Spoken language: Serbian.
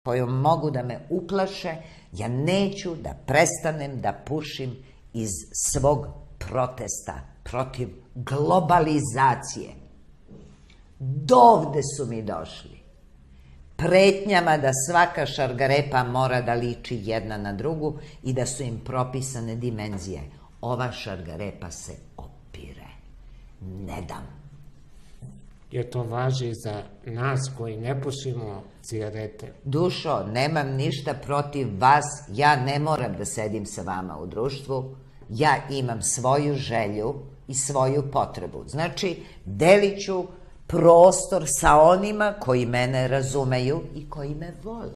kojom mogu da me uplaše, ja neću da prestanem da pušim iz svog protesta protiv globalizacije. Dovde su mi došli. Pretnjama da svaka šargarepa mora da liči jedna na drugu i da su im propisane dimenzije. Ova šargarepa se opire. Ne dam. Jer to važi za nas koji ne pušimo cigarete. Dušo, nemam ništa protiv vas, ja ne moram da sedim sa vama u društvu, ja imam svoju želju i svoju potrebu. Znači, delit ću prostor sa onima koji mene razumeju i koji me vole.